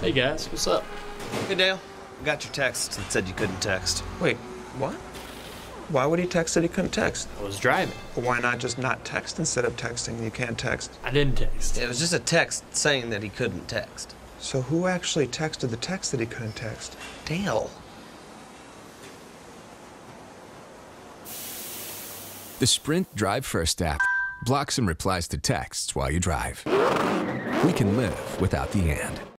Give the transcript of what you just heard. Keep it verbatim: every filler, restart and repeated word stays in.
Hey guys, what's up? Hey Dale, I got your text that said you couldn't text. Wait, what? Why would he text that he couldn't text? I was driving. Well, why not just not text instead of texting? You can't text. I didn't text. It was just a text saying that he couldn't text. So who actually texted the text that he couldn't text? Dale. The Sprint Drive First app blocks and replies to texts while you drive. We can live without the and.